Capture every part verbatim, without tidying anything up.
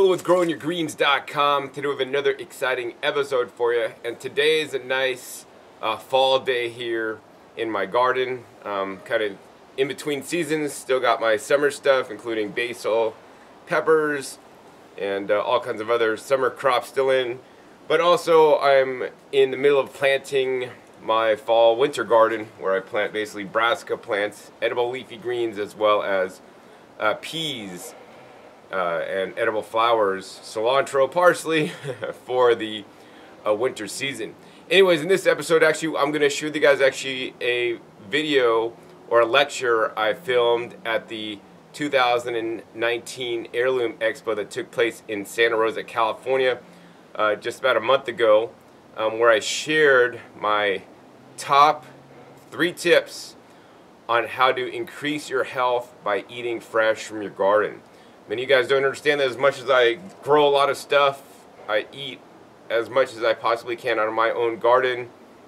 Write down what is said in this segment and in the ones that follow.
with growing your greens dot com. Today we have another exciting episode for you, and today is a nice uh, fall day here in my garden. Um, kind of in between seasons, still got my summer stuff, including basil, peppers, and uh, all kinds of other summer crops still in. But also I'm in the middle of planting my fall winter garden, where I plant basically brassica plants, edible leafy greens, as well as uh, peas uh, and edible flowers, cilantro, parsley for the uh, winter season. Anyways, in this episode, actually, I'm going to show you guys actually a video or a lecture I filmed at the two thousand nineteen Heirloom Expo that took place in Santa Rosa, California, uh, just about a month ago, um, where I shared my top three tips on how to increase your health by eating fresh from your garden. Many of you guys don't understand that as much as I grow a lot of stuff, I eat as much as I possibly can out of my own garden.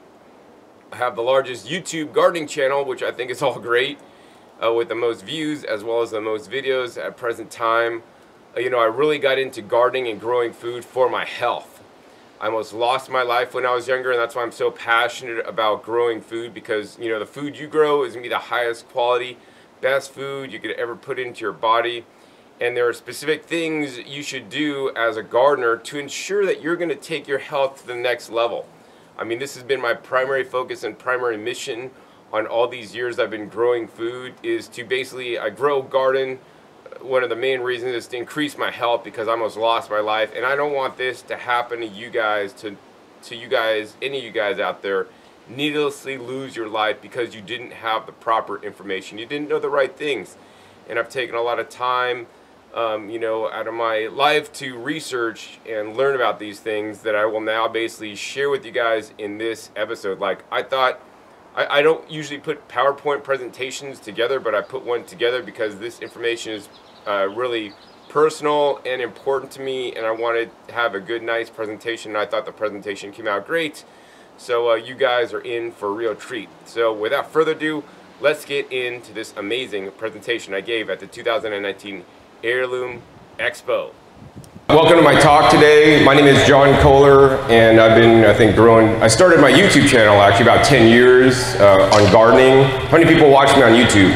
I have the largest YouTube gardening channel, which I think is all great, uh, with the most views as well as the most videos at present time. Uh, you know, I really got into gardening and growing food for my health. I almost lost my life when I was younger, and that's why I'm so passionate about growing food, because, you know, the food you grow is going to be the highest quality, best food you could ever put into your body. And there are specific things you should do as a gardener to ensure that you're going to take your health to the next level. I mean, this has been my primary focus and primary mission on all these years I've been growing food, is to basically, I grow garden. One of the main reasons is to increase my health, because I almost lost my life, and I don't want this to happen to you guys, to to you guys, any of you guys out there, needlessly lose your life because you didn't have the proper information, you didn't know the right things. And I've taken a lot of time, um, you know, out of my life to research and learn about these things that I will now basically share with you guys in this episode. Like, I thought, I, I don't usually put PowerPoint presentations together, but I put one together because this information is uh, really personal and important to me, and I wanted to have a good, nice presentation, and I thought the presentation came out great. So uh, you guys are in for a real treat. So without further ado, let's get into this amazing presentation I gave at the two thousand nineteen Heirloom Expo. Welcome to my talk today. My name is John Kohler, and I've been, I think, growing, I started my YouTube channel actually about ten years uh, on gardening. How many people watch me on YouTube?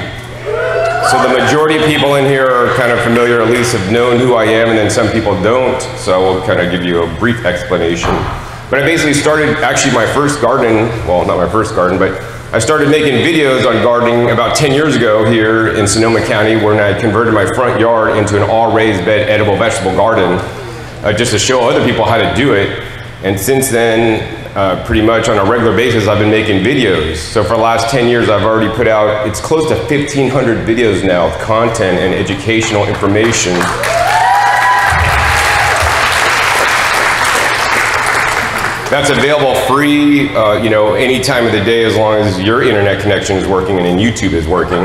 So the majority of people in here are kind of familiar, at least have known who I am, and then some people don't. So I will kind of give you a brief explanation. But I basically started actually my first garden, well, not my first garden, but I started making videos on gardening about ten years ago here in Sonoma County, when I converted my front yard into an all raised bed edible vegetable garden, uh, just to show other people how to do it. And since then, uh, pretty much on a regular basis, I've been making videos. So for the last ten years, I've already put out, it's close to fifteen hundred videos now of content and educational information. That's available free, uh, you know, any time of the day, as long as your internet connection is working and then YouTube is working.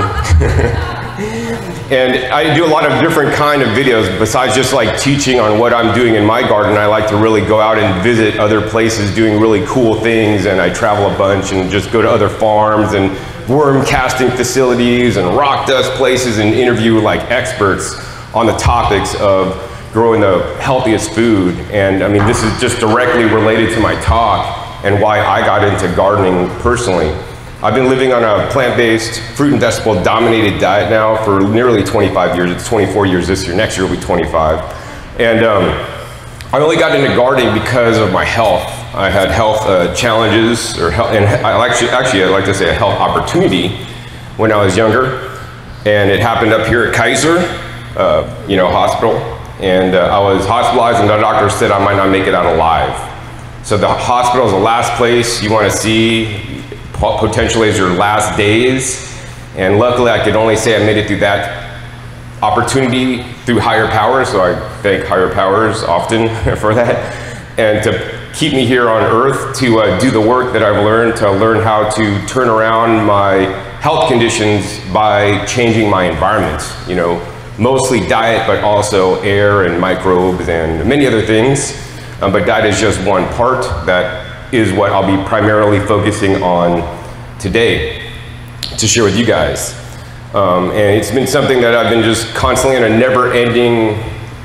And I do a lot of different kind of videos besides just like teaching on what I'm doing in my garden. I like to really go out and visit other places doing really cool things, and I travel a bunch and just go to other farms and worm casting facilities and rock dust places and interview like experts on the topics of growing the healthiest food. And I mean, this is just directly related to my talk and why I got into gardening personally. I've been living on a plant-based, fruit and vegetable dominated diet now for nearly twenty-five years. It's twenty-four years this year. Next year will be twenty-five. And um, I only got into gardening because of my health. I had health uh, challenges, or health, and I actually, actually, I'd like to say a health opportunity when I was younger. And it happened up here at Kaiser, uh, you know, hospital. And uh, I was hospitalized, and the doctor said I might not make it out alive. So the hospital is the last place you want to see, potentially as your last days. And luckily, I could only say I made it through that opportunity through higher powers, so I thank higher powers often for that. And to keep me here on earth to uh, do the work that I've learned, to learn how to turn around my health conditions by changing my environment, you know, mostly diet, but also air and microbes and many other things. Um, but diet is just one part. That is what I'll be primarily focusing on today to share with you guys. Um, and it's been something that I've been just constantly on a never-ending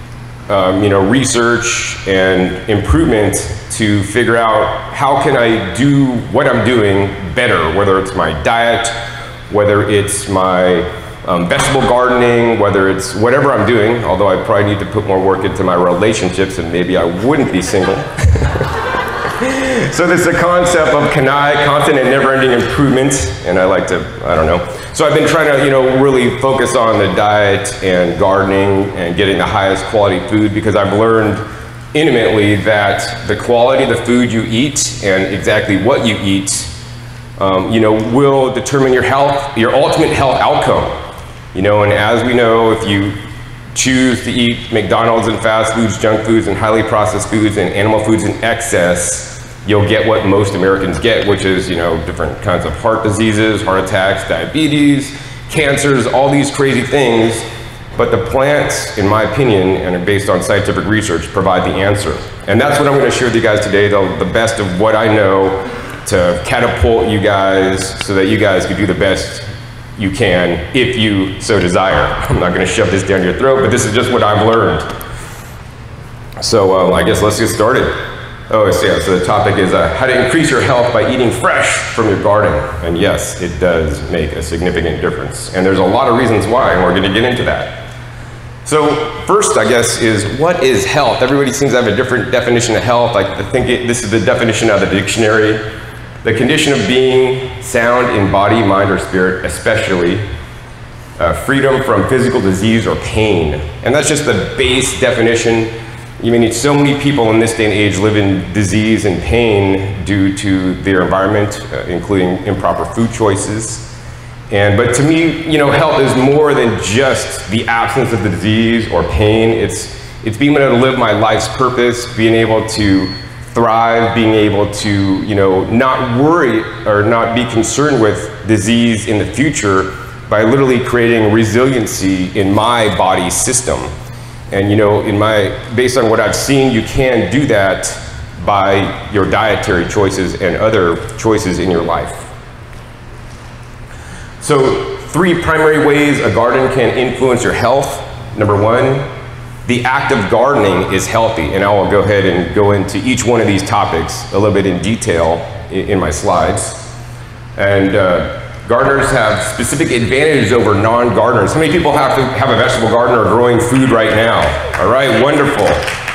um, you know, research and improvement to figure out how can I do what I'm doing better, whether it's my diet, whether it's my um, vegetable gardening, whether it's whatever I'm doing, although I probably need to put more work into my relationships and maybe I wouldn't be single. So this is a concept of C A N I, constant and never-ending improvement, and I like to, I don't know. So I've been trying to, you know, really focus on the diet and gardening and getting the highest quality food, because I've learned intimately that the quality of the food you eat and exactly what you eat, um, you know, will determine your health, your ultimate health outcome. You know, and as we know, if you choose to eat McDonald's and fast foods, junk foods, and highly processed foods and animal foods in excess, you'll get what most Americans get, which is, you know, different kinds of heart diseases, heart attacks, diabetes, cancers, all these crazy things. But the plants, in my opinion, and based on scientific research, provide the answer. And that's what I'm going to share with you guys today, the, the best of what I know to catapult you guys so that you guys can do the best you can if you so desire. I'm not going to shove this down your throat, but this is just what I've learned. So um, I guess let's get started. Oh, so yeah, so the topic is uh, how to increase your health by eating fresh from your garden. And yes, it does make a significant difference. And there's a lot of reasons why, and we're going to get into that. So first, I guess, is what is health? Everybody seems to have a different definition of health. I think it, this is the definition out of the dictionary. The condition of being sound in body, mind, or spirit, especially uh, freedom from physical disease or pain. And that's just the base definition. You mean, so many people in this day and age live in disease and pain due to their environment, uh, including improper food choices. And, but to me, you know, health is more than just the absence of the disease or pain. It's, it's being able to live my life's purpose, being able to thrive, being able to, you know, not worry or not be concerned with disease in the future by literally creating resiliency in my body system. And, you know, in my, based on what I've seen, you can do that by your dietary choices and other choices in your life. So three primary ways a garden can influence your health. Number one, the act of gardening is healthy, and I will go ahead and go into each one of these topics a little bit in detail in, in my slides. And uh, gardeners have specific advantages over non-gardeners. How many people have to have a vegetable garden or growing food right now? All right, wonderful.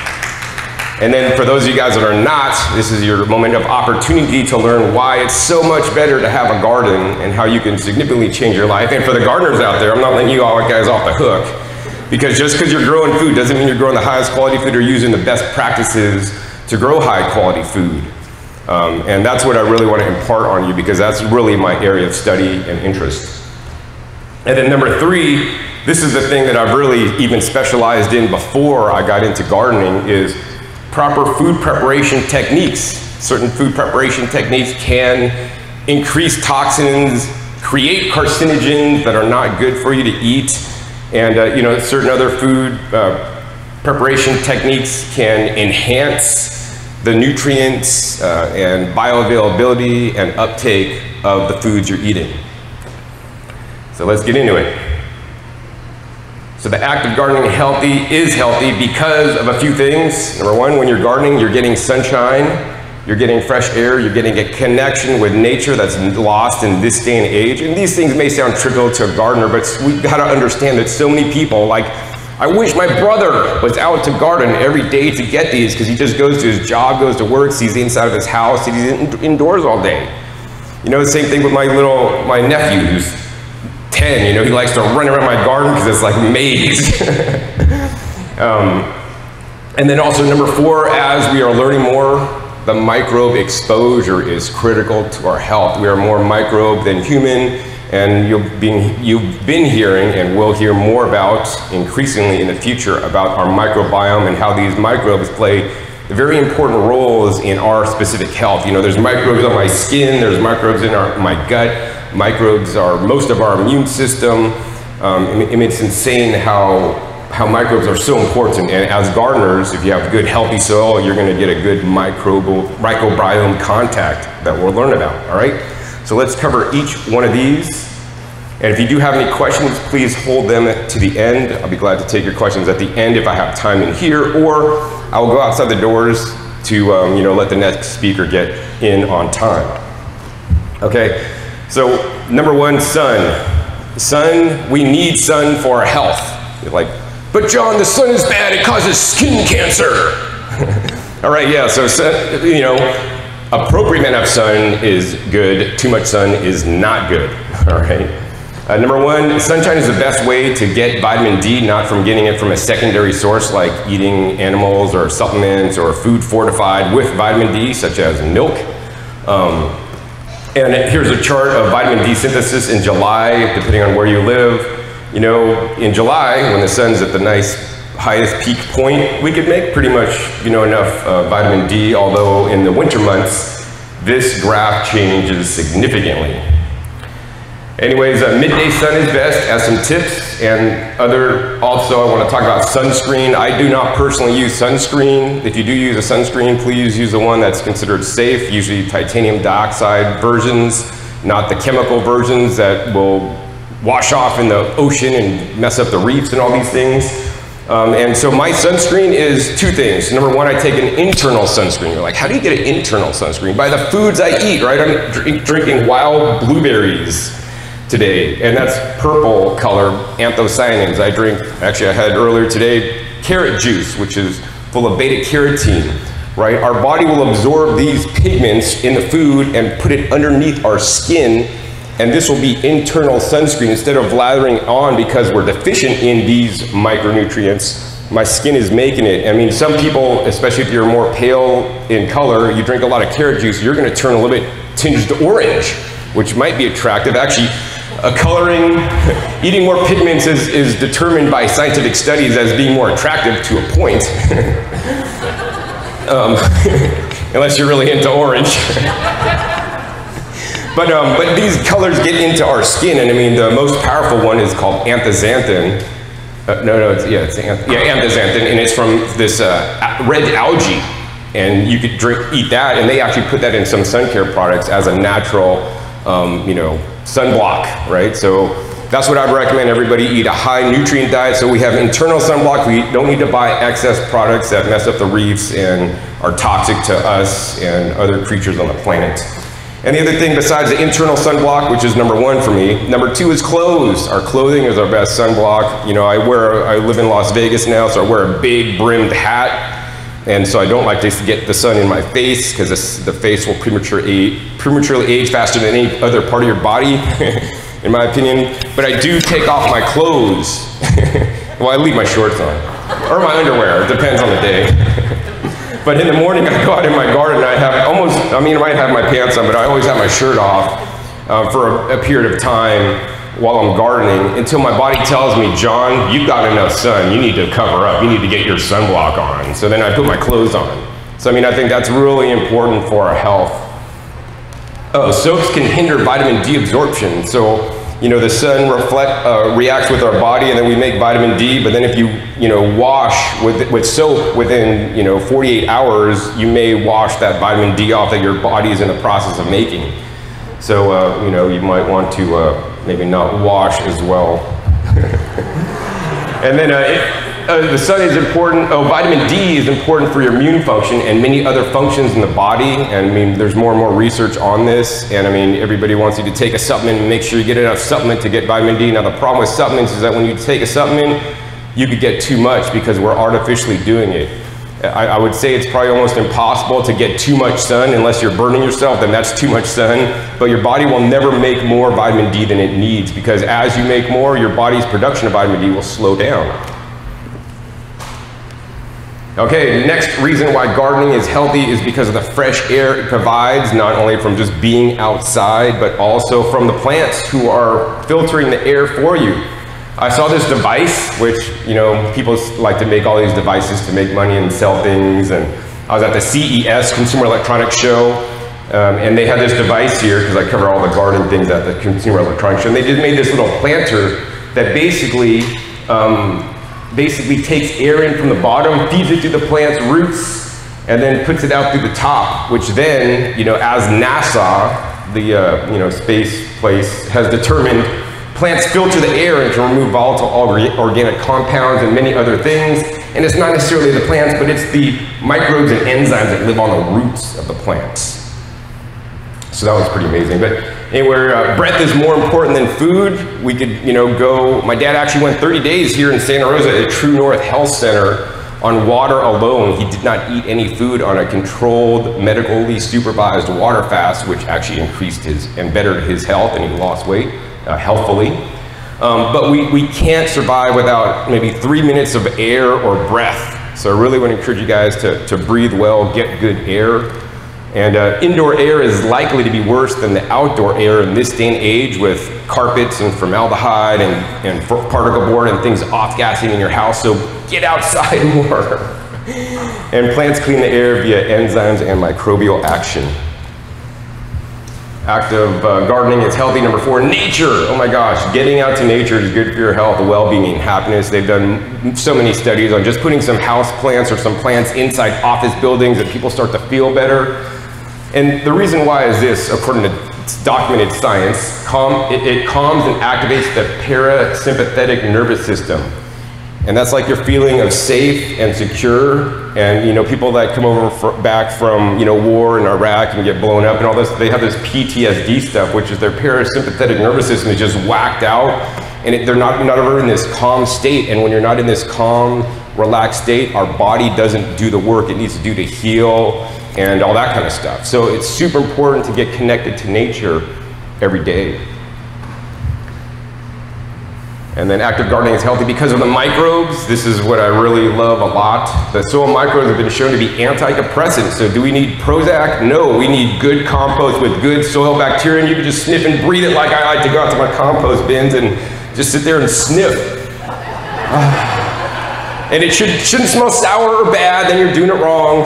And then for those of you guys that are not, this is your moment of opportunity to learn why it's so much better to have a garden and how you can significantly change your life. And for the gardeners out there, I'm not letting you all guys off the hook. Because just because you're growing food doesn't mean you're growing the highest quality food or using the best practices to grow high quality food. Um, and that's what I really want to impart on you, because that's really my area of study and interest. And then number three, this is the thing that I've really even specialized in before I got into gardening, is proper food preparation techniques. Certain food preparation techniques can increase toxins, create carcinogens that are not good for you to eat. And uh, you know, certain other food uh, preparation techniques can enhance the nutrients uh, and bioavailability and uptake of the foods you're eating. So let's get into it. So the act of gardening healthy is healthy because of a few things. Number one, when you're gardening, you're getting sunshine, you're getting fresh air, you're getting a connection with nature that's lost in this day and age. And these things may sound trivial to a gardener, but we've got to understand that so many people, like, I wish my brother was out to garden every day to get these, because he just goes to his job, goes to work, sees the inside of his house, he's in, indoors all day. You know, the same thing with my little, my nephew who's ten, you know, he likes to run around my garden because it's like a maze. um, and then also number four, as we are learning more, the microbe exposure is critical to our health. We are more microbe than human, and you've been, you've been hearing and will hear more about increasingly in the future about our microbiome and how these microbes play very important roles in our specific health. You know, there's microbes on my skin, there's microbes in our, my gut, microbes are most of our immune system. Um, and it's insane how how microbes are so important. And as gardeners, if you have good healthy soil, you're going to get a good microbial microbiome contact that we'll learn about. All right, so let's cover each one of these. And if you do have any questions, please hold them to the end. I'll be glad to take your questions at the end if I have time in here, or I will go outside the doors to um, you know, let the next speaker get in on time. Okay, so number one, sun. Sun, we need sun for our health. You're like, but John, the sun is bad, it causes skin cancer. All right, yeah, so, you know, appropriate amount of sun is good, too much sun is not good, all right? Uh, number one, sunshine is the best way to get vitamin D, not from getting it from a secondary source like eating animals or supplements or food fortified with vitamin D, such as milk. Um, and here's a chart of vitamin D synthesis in July, depending on where you live. You know, in July, when the sun's at the nice highest peak point, we could make pretty much, you know, enough uh, vitamin D, although in the winter months, this graph changes significantly. Anyways, uh, midday sun is best as some tips, and other, also I want to talk about sunscreen. I do not personally use sunscreen. If you do use a sunscreen, please use the one that's considered safe, usually titanium dioxide versions, not the chemical versions that will wash off in the ocean and mess up the reefs and all these things. Um, and so my sunscreen is two things. Number one, I take an internal sunscreen. You're like, how do you get an internal sunscreen? By the foods I eat, right? I'm drink, drinking wild blueberries today, and that's purple color anthocyanins. I drink, actually I had earlier today, carrot juice, which is full of beta carotene, right? Our body will absorb these pigments in the food and put it underneath our skin, and this will be internal sunscreen instead of lathering on because we're deficient in these micronutrients. My skin is making it. I mean, some people, especially if you're more pale in color, you drink a lot of carrot juice, you're gonna turn a little bit tinged orange, which might be attractive. Actually, Uh, coloring, eating more pigments is, is determined by scientific studies as being more attractive to a point. um, unless you're really into orange. but, um, but these colors get into our skin, and I mean, the most powerful one is called anthocyanin. Uh, no, no, it's, yeah, it's anth yeah, anthocyanin, and it's from this uh, red algae. And you could drink, eat that, and they actually put that in some sun care products as a natural, um, you know, sunblock, right? So that's what I'd recommend everybody eat, a high nutrient diet. So we have internal sunblock. We don't need to buy excess products that mess up the reefs and are toxic to us and other creatures on the planet. And the other thing besides the internal sunblock, which is number one for me, number two is clothes. Our clothing is our best sunblock. You know, I wear, I live in Las Vegas now, so I wear a big brimmed hat. And so I don't like to get the sun in my face because the face will premature age, prematurely age faster than any other part of your body, in my opinion. But I do take off my clothes. Well, I leave my shorts on, or my underwear, it depends on the day. But in the morning I go out in my garden, I have almost, I mean I might have my pants on, but I always have my shirt off uh, for a, a period of time while I'm gardening, until my body tells me, John, you've got enough sun, you need to cover up, you need to get your sunblock on. So then I put my clothes on. So I mean, I think that's really important for our health. Oh, soaps can hinder vitamin D absorption. So, you know, the sun reflect, uh, reacts with our body, and then we make vitamin D, but then if you, you know, wash with, with soap within, you know, forty-eight hours, you may wash that vitamin D off that your body is in the process of making. So, uh, you know, you might want to uh, maybe not wash as well. And then uh, it, uh, the sun is important. Oh, vitamin D is important for your immune function and many other functions in the body. And I mean, there's more and more research on this. And I mean, everybody wants you to take a supplement and make sure you get enough supplement to get vitamin D. Now, the problem with supplements is that when you take a supplement, you could get too much because we're artificially doing it. I, I would say it's probably almost impossible to get too much sun unless you're burning yourself, then that's too much sun. But your body will never make more vitamin D than it needs, because as you make more, your body's production of vitamin D will slow down. Okay, next reason why gardening is healthy is because of the fresh air it provides, not only from just being outside, but also from the plants who are filtering the air for you. I saw this device, which, you know, people like to make all these devices to make money and sell things. And I was at the C E S, Consumer Electronics Show, um, and they had this device here, because I cover all the garden things at the Consumer Electronics Show. And they just made this little planter that basically, um, basically takes air in from the bottom, feeds it through the plant's roots, and then puts it out through the top, which then, you know, as NASA, the, uh, you know, space place, has determined, Plants filter the air and can remove volatile organic compounds and many other things. And it's not necessarily the plants, but it's the microbes and enzymes that live on the roots of the plants. So that was pretty amazing. But anyway, uh, breath is more important than food. We could, you know, go, my dad actually went thirty days here in Santa Rosa at True North Health Center on water alone. He did not eat any food on a controlled, medically supervised water fast, which actually increased his and bettered his health, and he lost weight uh, healthfully. Um, but we, we can't survive without maybe three minutes of air or breath. So I really want to encourage you guys to, to breathe well, get good air. And uh, indoor air is likely to be worse than the outdoor air in this day and age, with carpets and formaldehyde and, and particle board and things off-gassing in your house. So get outside more. And plants clean the air via enzymes and microbial action. Active uh, gardening is healthy. Number four, nature. Oh my gosh, getting out to nature is good for your health, well-being, and happiness. They've done so many studies on just putting some house plants or some plants inside office buildings, and people start to feel better. And the reason why is this, according to documented science, calm, it, it calms and activates the parasympathetic nervous system. And that's like your feeling of safe and secure. And you know, people that come over for, back from you know war in Iraq and get blown up and all this, they have this P T S D stuff, which is their parasympathetic nervous system is just whacked out, and it, they're not, not ever in this calm state. And when you're not in this calm, relaxed state, our body doesn't do the work it needs to do to heal and all that kind of stuff. So it's super important to get connected to nature every day. And then active gardening is healthy because of the microbes. This is what I really love a lot. The soil microbes have been shown to be antidepressants. So do we need Prozac? No, we need good compost with good soil bacteria, and you can just sniff and breathe it like I like to go out to my compost bins and just sit there and sniff. And it should, shouldn't smell sour or bad, then you're doing it wrong.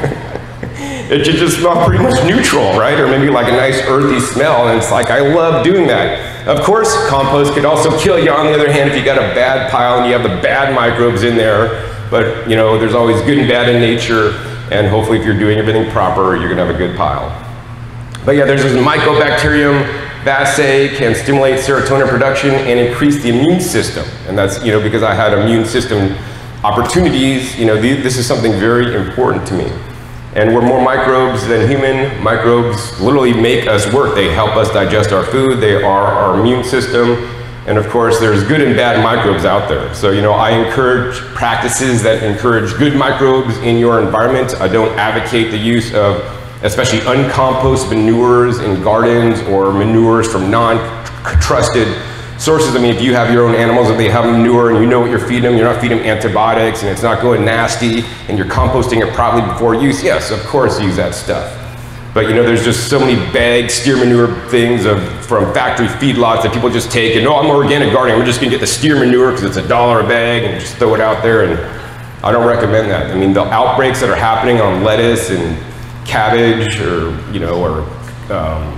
It should just smell pretty much neutral, right? Or maybe like a nice earthy smell, and it's like, I love doing that. Of course, compost could also kill you, on the other hand, if you got a bad pile and you have the bad microbes in there. But you know, there's always good and bad in nature, and hopefully if you're doing everything proper, you're gonna have a good pile. But yeah, there's this Mycobacterium vaccae, can stimulate serotonin production and increase the immune system. And that's, you know, because I had immune system opportunities, you know, the, this is something very important to me. And we're more microbes than human. Microbes literally make us work. They help us digest our food. They are our immune system. And of course, there's good and bad microbes out there. So, you know, I encourage practices that encourage good microbes in your environment. I don't advocate the use of especially uncomposted manures in gardens or manures from non-trusted sources. I mean, if you have your own animals and they have manure and you know what you're feeding them, you're not feeding them antibiotics and it's not going nasty and you're composting it properly before use, yes, of course use that stuff. But you know, there's just so many bagged steer manure things of, from factory feedlots that people just take and, oh, I'm organic gardening, we're just gonna get the steer manure because it's a dollar a bag and just throw it out there, and I don't recommend that. I mean, the outbreaks that are happening on lettuce and cabbage or, you know, or um,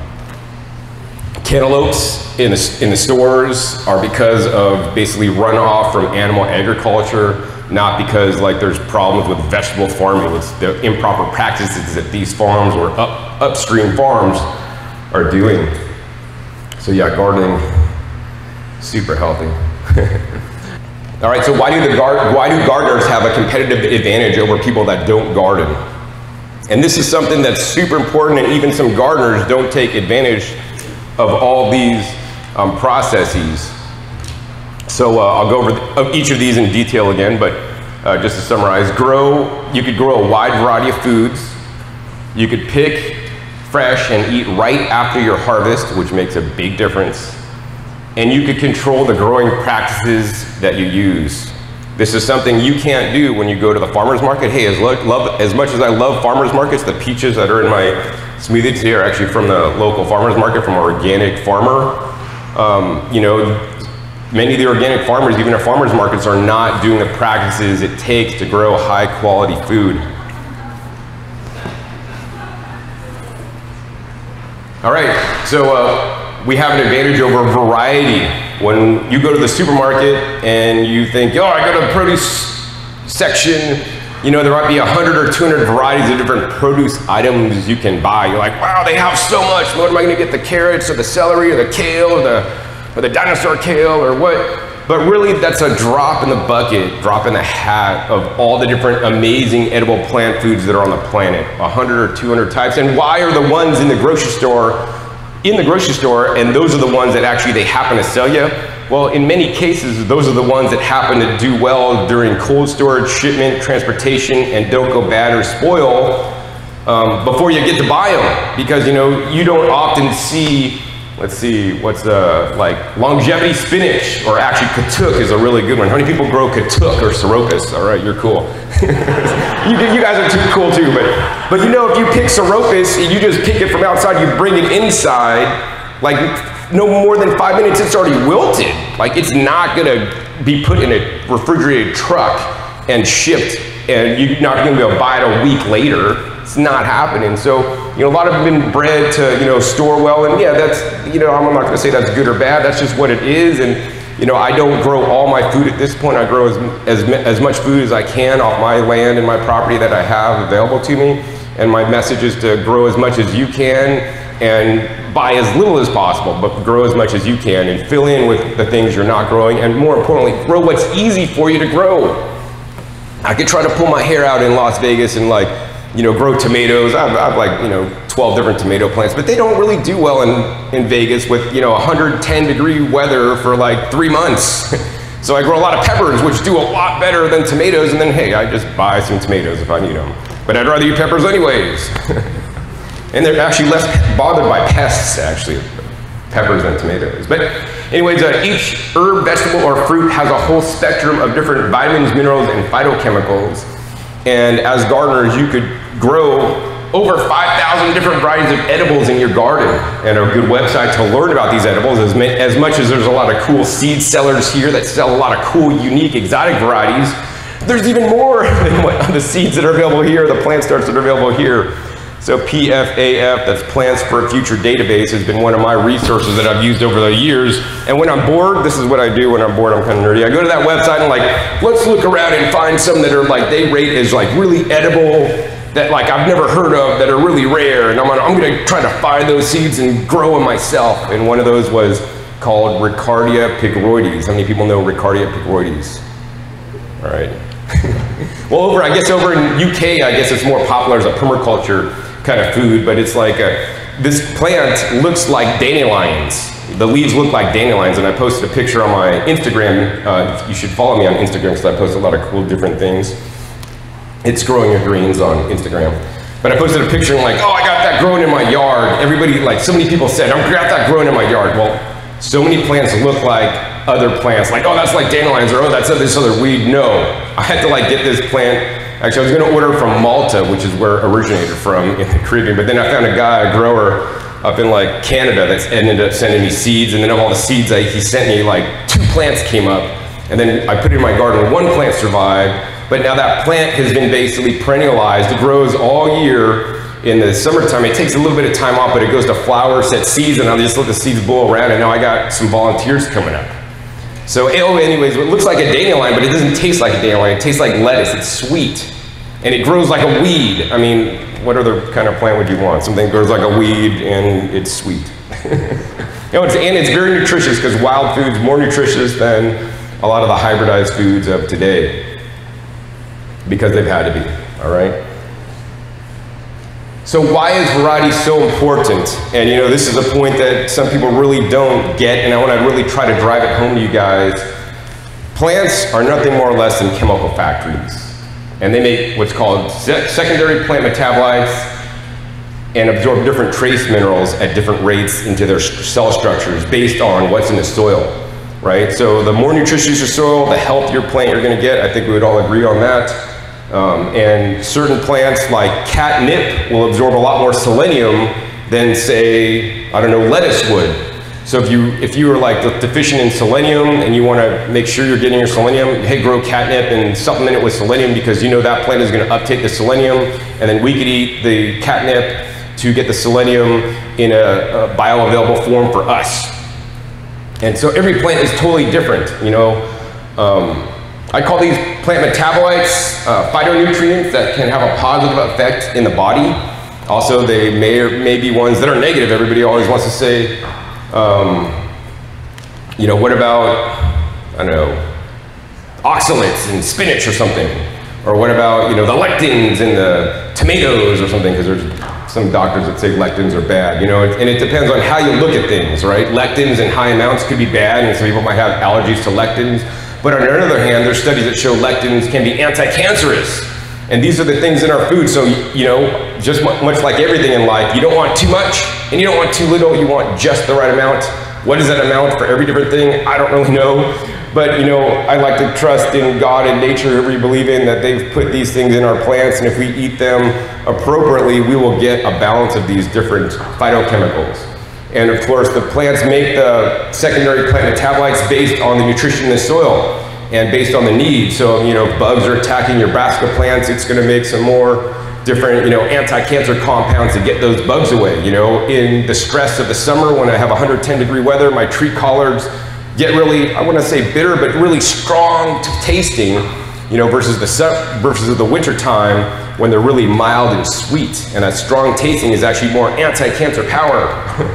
cantaloupes in the, in the stores are because of basically runoff from animal agriculture, not because like there's problems with vegetable farming. It's the improper practices that these farms or up, upstream farms are doing. So yeah, gardening, super healthy. All right, so why do, the gar why do gardeners have a competitive advantage over people that don't garden? And this is something that's super important, and even some gardeners don't take advantage of all these um, processes. So uh, I'll go over the, each of these in detail again, but uh, just to summarize, grow, you could grow a wide variety of foods. You could pick fresh and eat right after your harvest, which makes a big difference. And you could control the growing practices that you use. This is something you can't do when you go to the farmer's market. Hey, as, lo love, as much as I love farmer's markets, the peaches that are in my smoothie today are actually from the local farmer's market, from an organic farmer. Um, you know, many of the organic farmers, even at farmer's markets, are not doing the practices it takes to grow high quality food. All right, so uh, we have an advantage over variety. When you go to the supermarket and you think, oh, I go to the produce section, you know, there might be a hundred or two hundred varieties of different produce items you can buy. You're like, wow, they have so much. What am I gonna get, the carrots or the celery or the kale or the or the dinosaur kale or what. But really, that's a drop in the bucket, drop in the hat of all the different amazing edible plant foods that are on the planet, a hundred or two hundred types. And why are the ones in the grocery store, in the grocery store, and those are the ones that actually they happen to sell you? Well, in many cases, those are the ones that happen to do well during cold storage, shipment, transportation, and don't go bad or spoil um, before you get to buy them. Because, you know, you don't often see, let's see, what's the, like, longevity spinach, or actually katuk is a really good one. How many people grow katuk or seropus? All right, you're cool. you, you guys are too cool too, but, but you know, if you pick seropus, you just pick it from outside, you bring it inside, like no more than five minutes, it's already wilted. Like, it's not gonna be put in a refrigerated truck and shipped, and you're not gonna be able to buy it a week later. It's not happening. So, you know, a lot of them have been bred to, you know, store well, and yeah, that's, you know, I'm not gonna say that's good or bad, that's just what it is. And, you know, I don't grow all my food at this point. I grow as, as, as much food as I can off my land and my property that I have available to me. And my message is to grow as much as you can and buy as little as possible, but grow as much as you can and fill in with the things you're not growing, and more importantly, grow what's easy for you to grow. I could try to pull my hair out in Las Vegas and, like, you know, grow tomatoes. I've, I've like, you know, twelve different tomato plants, but they don't really do well in, in Vegas with, you know, one hundred ten degree weather for like three months. So I grow a lot of peppers, which do a lot better than tomatoes, and then, hey, I just buy some tomatoes if I need them. But I'd rather eat peppers anyways. And they're actually less bothered by pests, actually, peppers than tomatoes. But anyways, uh, each herb, vegetable, or fruit has a whole spectrum of different vitamins, minerals, and phytochemicals. And as gardeners, you could grow over five thousand different varieties of edibles in your garden, and a good website to learn about these edibles, as, as much as there's a lot of cool seed sellers here that sell a lot of cool, unique, exotic varieties. There's even more than what the seeds that are available here, the plant starts that are available here. So P F A F, that's Plants for a Future Database, has been one of my resources that I've used over the years. And when I'm bored, this is what I do when I'm bored, I'm kind of nerdy. I go to that website and, like, let's look around and find some that are, like, they rate as, like, really edible, that, like, I've never heard of, that are really rare. And I'm gonna, I'm gonna try to find those seeds and grow them myself. And one of those was called Riccardia picroides. How many people know Riccardia picroides? All right. Well, over, I guess over in U K, I guess it's more popular as a permaculture kind of food, but it's like a, this plant looks like dandelions. The leaves look like dandelions, and I posted a picture on my Instagram. Uh, you should follow me on Instagram because I post a lot of cool different things. It's Growing Your Greens on Instagram. But I posted a picture and, like, oh, I got that growing in my yard. Everybody, like, so many people said, I got that growing in my yard. Well, so many plants look like other plants, like, oh, that's like dandelions, or oh, that's this other weed. No, I had to, like, get this plant. Actually, I was going to order from Malta, which is where it originated from in the Caribbean, but then I found a guy, a grower up in, like, Canada, that's ended up sending me seeds, and then of all the seeds I, he sent me, like, two plants came up, and then I put it in my garden, one plant survived, but now that plant has been basically perennialized. It grows all year. In the summertime, it takes a little bit of time off, but it goes to flower, set seeds, and I'll just let the seeds blow around, and now I got some volunteers coming up. So, oh, anyways, it looks like a dandelion, but it doesn't taste like a dandelion. It tastes like lettuce. It's sweet. And it grows like a weed. I mean, what other kind of plant would you want? Something that grows like a weed and it's sweet. You know, it's, and it's very nutritious, because wild food's more nutritious than a lot of the hybridized foods of today, because they've had to be, all right? So why is variety so important? And, you know, this is a point that some people really don't get, and I want to really try to drive it home to you guys. Plants are nothing more or less than chemical factories. And they make what's called secondary plant metabolites and absorb different trace minerals at different rates into their cell structures based on what's in the soil, right? So the more nutritious your soil, the healthier plant you're gonna get. I think we would all agree on that. Um, and certain plants like catnip will absorb a lot more selenium than, say, I don't know, lettuce would. So if you if you are like deficient in selenium and you want to make sure you're getting your selenium, hey, grow catnip and supplement it with selenium, because you know that plant is going to uptake the selenium, and then we could eat the catnip to get the selenium in a, a bioavailable form for us. And so every plant is totally different, you know. Um, I call these plant metabolites uh, phytonutrients that can have a positive effect in the body. Also, they may or may be ones that are negative. Everybody always wants to say, Um, you know, what about, I don't know, oxalates in spinach or something? Or what about, you know, the lectins in the tomatoes or something, because there's some doctors that say lectins are bad, you know, and it depends on how you look at things, right? Lectins in high amounts could be bad, and some people might have allergies to lectins. But on the other hand, there's studies that show lectins can be anti-cancerous. And these are the things in our food, so, you know, just much like everything in life, you don't want too much, and you don't want too little, you want just the right amount. What is that amount for every different thing? I don't really know. But, you know, I like to trust in God and nature, whoever you believe in, that they've put these things in our plants, and if we eat them appropriately, we will get a balance of these different phytochemicals. And of course, the plants make the secondary plant metabolites based on the nutrition in the soil and based on the need. So, you know, if bugs are attacking your brassica plants, it's gonna make some more different, you know, anti-cancer compounds to get those bugs away. You know, in the stress of the summer when I have one hundred ten degree weather, my tree collards get really, I wouldn't say bitter, but really strong tasting, you know, versus the versus the winter time when they're really mild and sweet. And that strong tasting is actually more anti-cancer power.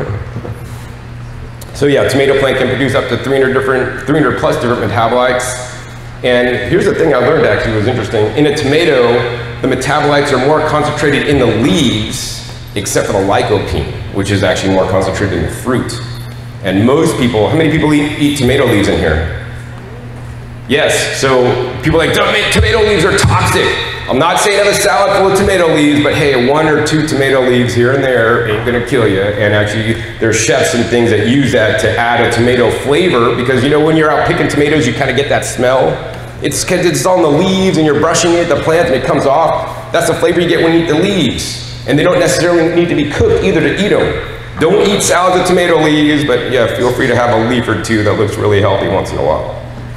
So yeah, tomato plant can produce up to three hundred different, three hundred plus different metabolites. And here's the thing I learned actually was interesting. In a tomato, the metabolites are more concentrated in the leaves, except for the lycopene, which is actually more concentrated in the fruit. And most people, how many people eat, eat tomato leaves in here? Yes, so people are like, tomato leaves are toxic. I'm not saying have a salad full of tomato leaves, but hey, one or two tomato leaves here and there ain't gonna kill you. And actually, there's chefs and things that use that to add a tomato flavor, because you know when you're out picking tomatoes, you kind of get that smell. It's because it's on the leaves and you're brushing it, the plant, and it comes off. That's the flavor you get when you eat the leaves. And they don't necessarily need to be cooked either to eat them. Don't eat salads with tomato leaves, but yeah, feel free to have a leaf or two that looks really healthy once in a while.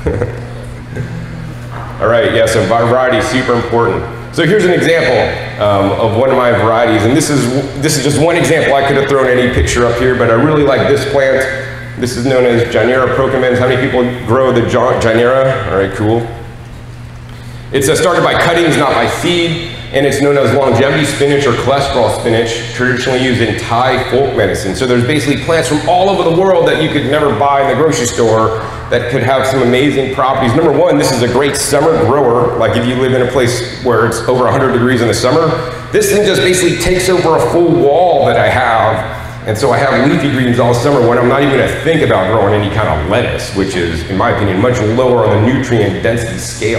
All right, yeah, so variety is super important. So here's an example um, of one of my varieties, and this is, this is just one example. I could have thrown any picture up here, but I really like this plant. This is known as Gynera procamens. How many people grow the Gynera? All right, cool. It's uh, started by cuttings, not by seed, and it's known as longevity spinach or cholesterol spinach, traditionally used in Thai folk medicine. So there's basically plants from all over the world that you could never buy in the grocery store that could have some amazing properties. Number one, this is a great summer grower. Like if you live in a place where it's over one hundred degrees in the summer, this thing just basically takes over a full wall that I have. And so I have leafy greens all summer when I'm not even gonna think about growing any kind of lettuce, which is, in my opinion, much lower on the nutrient density scale.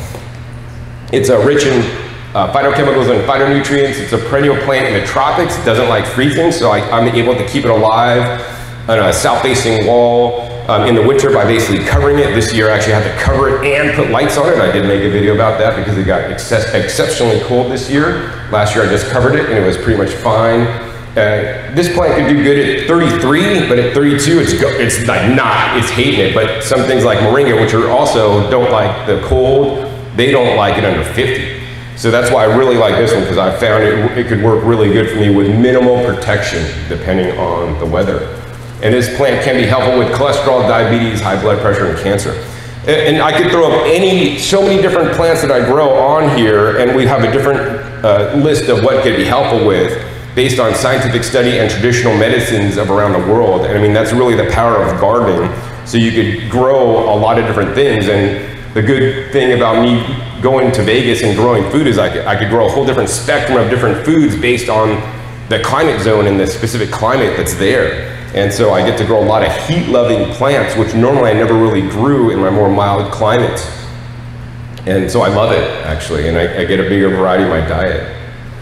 It's uh, rich in uh, phytochemicals and phytonutrients. It's a perennial plant in the tropics. It doesn't like freezing, so I, I'm able to keep it alive on a south-facing wall um, in the winter by basically covering it. This year I actually had to cover it and put lights on it. I did make a video about that because it got excess, exceptionally cold this year. Last year I just covered it and it was pretty much fine. Uh, this plant could do good at thirty-three, but at thirty-two, it's go it's like not, it's hating it. But some things like moringa, which are also don't like the cold, they don't like it under fifty. So that's why I really like this one, because I found it, it could work really good for me with minimal protection, depending on the weather. And this plant can be helpful with cholesterol, diabetes, high blood pressure, and cancer. And, and I could throw up any, so many different plants that I grow on here, and we have a different uh, list of what could be helpful with, based on scientific study and traditional medicines of around the world. And I mean, that's really the power of gardening. So you could grow a lot of different things. And the good thing about me going to Vegas and growing food is I could, I could grow a whole different spectrum of different foods based on the climate zone and the specific climate that's there. And so I get to grow a lot of heat-loving plants, which normally I never really grew in my more mild climate. And so I love it, actually, and I, I get a bigger variety in my diet.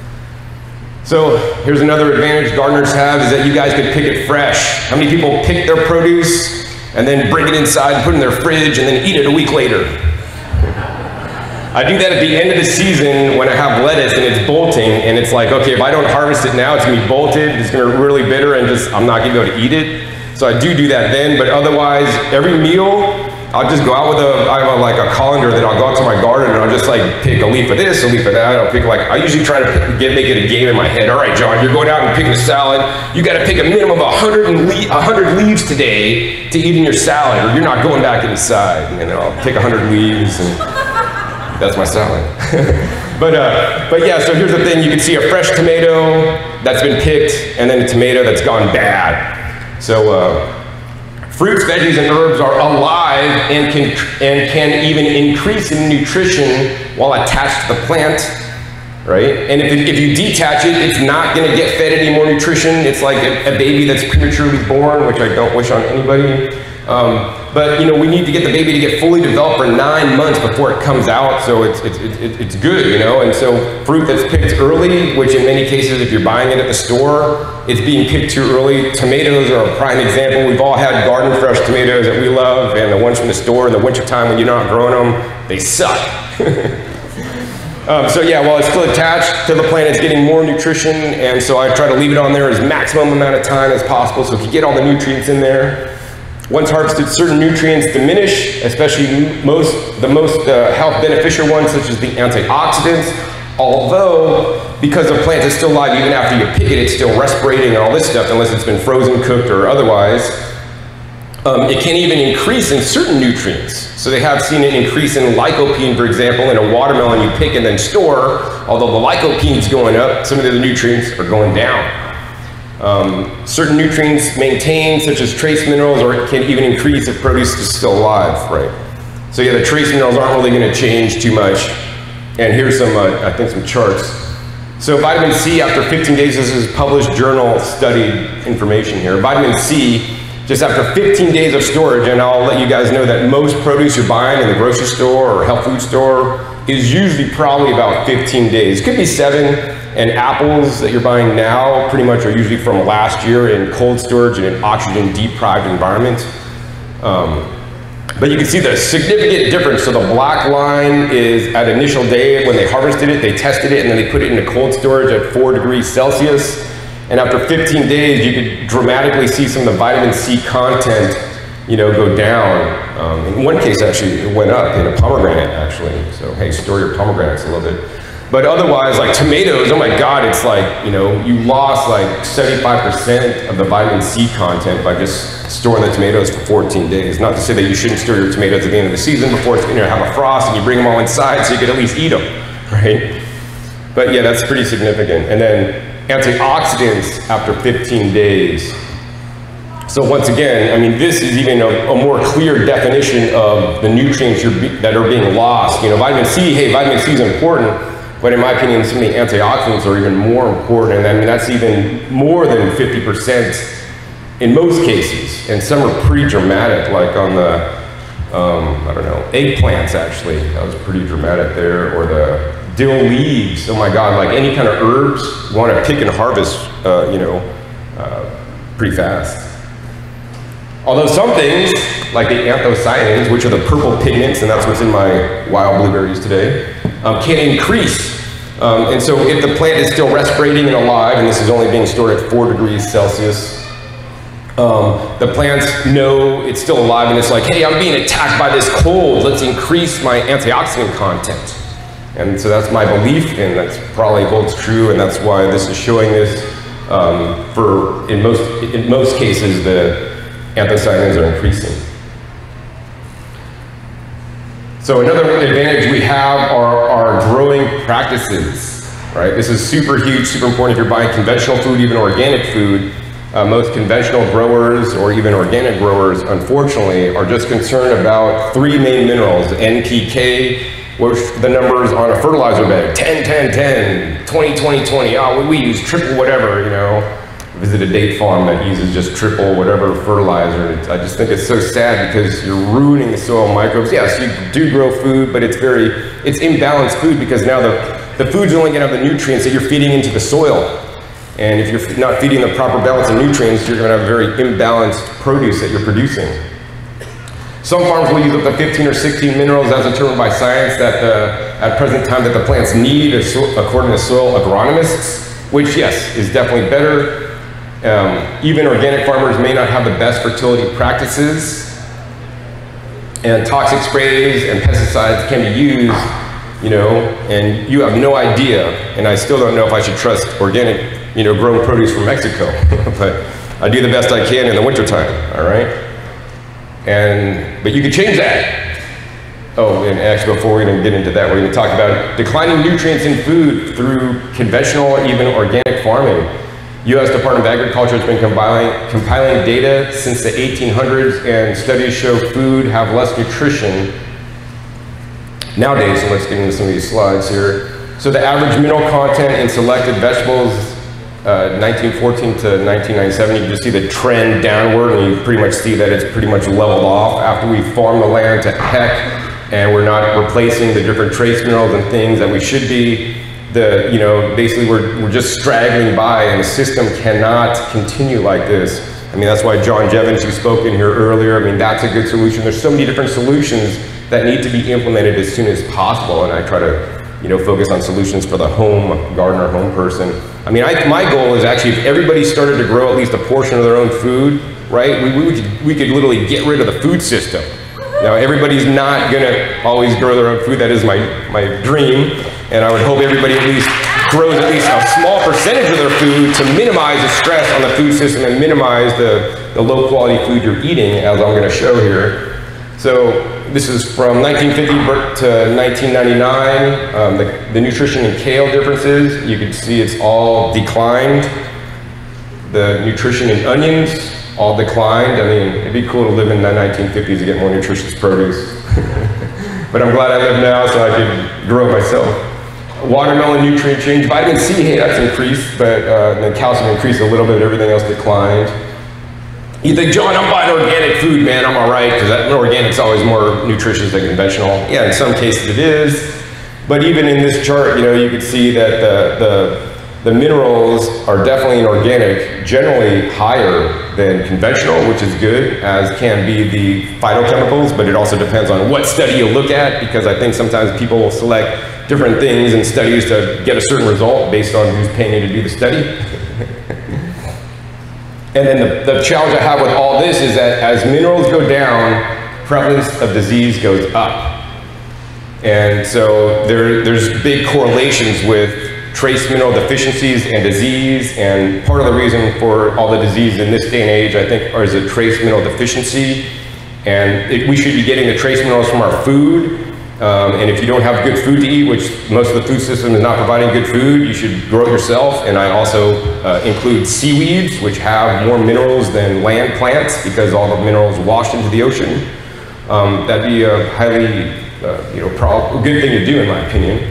So here's another advantage gardeners have, is that you guys could pick it fresh. How many people pick their produce and then bring it inside and put it in their fridge and then eat it a week later? I do that at the end of the season when I have lettuce and it's bolting, and it's like, okay, if I don't harvest it now, it's gonna be bolted, it's gonna be really bitter, and just I'm not gonna be able to eat it. So I do do that then, but otherwise, every meal, I'll just go out with a, I have a, like a colander that I'll go out to my garden and I'll just like pick a leaf of this, a leaf of that. I'll pick like, I usually try to pick, get, make it a game in my head. All right, John, you're going out and picking a salad. You got to pick a minimum of one hundred, le one hundred leaves today to eat in your salad, or you're not going back inside. And then I'll pick one hundred leaves, and that's my salad. but uh, but yeah, so here's the thing. You can see a fresh tomato that's been picked, and then a tomato that's gone bad. So. Uh, Fruits, veggies, and herbs are alive and can, and can even increase in nutrition while attached to the plant, right? And if, it, if you detach it, it's not gonna get fed any more nutrition. It's like a, a baby that's prematurely born, which I don't wish on anybody. Um, but you know, we need to get the baby to get fully developed for nine months before it comes out, so it's, it's, it's, it's good, you know? And so fruit that's picked early, which in many cases, if you're buying it at the store, it's being picked too early. Tomatoes are a prime example. We've all had garden fresh tomatoes that we love, and the ones from the store in the wintertime when you're not growing them, they suck. um, so yeah, while it's still attached to the plant, it's getting more nutrition, and so I try to leave it on there as maximum amount of time as possible, so if you get all the nutrients in there. Once harvested, certain nutrients diminish, especially most, the most uh, health beneficial ones, such as the antioxidants. Although, because the plant is still alive, even after you pick it, it's still respirating and all this stuff, unless it's been frozen, cooked, or otherwise. Um, it can even increase in certain nutrients. So they have seen an increase in lycopene, for example, in a watermelon you pick and then store. Although the lycopene is going up, some of the other nutrients are going down. Um, certain nutrients maintain, such as trace minerals, or it can even increase if produce is still alive, right? So yeah, the trace minerals aren't really going to change too much. And here's some, uh, I think, some charts. So vitamin C, after fifteen days, this is published journal studied information here. Vitamin C, just after fifteen days of storage, and I'll let you guys know that most produce you're buying in the grocery store or health food store is usually probably about fifteen days. It could be seven. And apples that you're buying now pretty much are usually from last year in cold storage in an oxygen deprived environment. Um, but you can see the significant difference. So the black line is at initial day when they harvested it, they tested it, and then they put it into cold storage at four degrees Celsius. And after fifteen days, you could dramatically see some of the vitamin C content, you know, go down. Um, in one case, actually, it went up in a pomegranate, actually. So hey, store your pomegranates a little bit. But otherwise, like tomatoes, oh my God, it's like, you know, you lost like seventy-five percent of the vitamin C content by just storing the tomatoes for fourteen days. Not to say that you shouldn't store your tomatoes at the end of the season before it's going to have a frost and you bring them all inside so you could at least eat them, right? But yeah, that's pretty significant. And then antioxidants after fifteen days. So once again, I mean, this is even a, a more clear definition of the nutrients you're be, that are being lost. You know, vitamin C, hey, vitamin C is important. But in my opinion, some of the antioxidants are even more important. And I mean, that's even more than fifty percent in most cases. And some are pretty dramatic, like on the, um, I don't know, eggplants actually. That was pretty dramatic there. Or the dill leaves, oh my God, like any kind of herbs, you want to pick and harvest, uh, you know, uh, pretty fast. Although some things, like the anthocyanins, which are the purple pigments, and that's what's in my wild blueberries today, um, can increase. Um, and so if the plant is still respirating and alive, and this is only being stored at four degrees Celsius, um, the plants know it's still alive, and it's like, hey, I'm being attacked by this cold, let's increase my antioxidant content. And so that's my belief, and that's probably holds true, and that's why this is showing this. Um, for, in most, in most cases, the anthocyanins are increasing. So another advantage we have are our growing practices, right? This is super huge, super important if you're buying conventional food, even organic food. Uh, most conventional growers or even organic growers, unfortunately, are just concerned about three main minerals, N P K, which the numbers on a fertilizer bag, ten, ten, ten, twenty, twenty, twenty, oh, we use triple whatever, you know. Visit a date farm that uses just triple whatever fertilizer. I just think it's so sad because you're ruining the soil microbes. Yes, you do grow food, but it's very, it's imbalanced food because now the, the food's only gonna have the nutrients that you're feeding into the soil. And if you're not feeding the proper balance of nutrients, you're gonna have very imbalanced produce that you're producing. Some farms will use up to fifteen or sixteen minerals as determined by science that the, at present time that the plants need, according to soil agronomists, which yes, is definitely better. Um, even organic farmers may not have the best fertility practices, and toxic sprays and pesticides can be used, you know, and you have no idea, and I still don't know if I should trust organic, you know, grown produce from Mexico, but I do the best I can in the wintertime, all right? And, but you can change that. Oh, and actually before we even get into that, we're gonna talk about declining nutrients in food through conventional or even organic farming. U S Department of Agriculture has been compiling, compiling data since the eighteen hundreds, and studies show food have less nutrition nowadays. So let's get into some of these slides here. So the average mineral content in selected vegetables, uh, nineteen fourteen to nineteen ninety-seven, you can just see the trend downward, and you pretty much see that it's pretty much leveled off after we farm the land to heck, and we're not replacing the different trace minerals and things that we should be. The, you know, basically we're, we're just straggling by, and the system cannot continue like this. I mean, that's why John Jevons, who spoke in here earlier, I mean, that's a good solution. There's so many different solutions that need to be implemented as soon as possible, and I try to, you know, focus on solutions for the home gardener, home person. I mean, I, my goal is actually if everybody started to grow at least a portion of their own food, right, we, we, could, we could literally get rid of the food system. Now, everybody's not gonna always grow their own food. That is my, my dream. And I would hope everybody at least grows at least a small percentage of their food to minimize the stress on the food system and minimize the, the low quality food you're eating, as I'm gonna show here. So this is from nineteen fifty to nineteen ninety-nine, um, the, the nutrition in kale differences. You can see it's all declined. The nutrition in onions, all declined. I mean, it'd be cool to live in the nineteen fifties to get more nutritious produce. But I'm glad I live now so I can grow it myself. Watermelon nutrient change, vitamin C, hey, that's increased, but uh, the calcium increased a little bit, everything else declined. You think, John, I'm buying organic food, man, I'm all right, because organic's always more nutritious than conventional. Yeah, in some cases it is, but even in this chart, you know, you can see that the, the, the minerals are definitely in organic, generally higher than conventional, which is good, as can be the phytochemicals, but it also depends on what study you look at, because I think sometimes people will select different things in studies to get a certain result based on who's paying you to do the study. And then the, the challenge I have with all this is that as minerals go down, prevalence of disease goes up. And so there, there's big correlations with trace mineral deficiencies and disease, and part of the reason for all the disease in this day and age, I think, is a trace mineral deficiency. And it, we should be getting the trace minerals from our food. Um, and if you don't have good food to eat, which most of the food system is not providing good food, you should grow it yourself. And I also uh, include seaweeds, which have more minerals than land plants because all the minerals wash into the ocean. Um, that'd be a highly, uh, you know, pro- a good thing to do, in my opinion.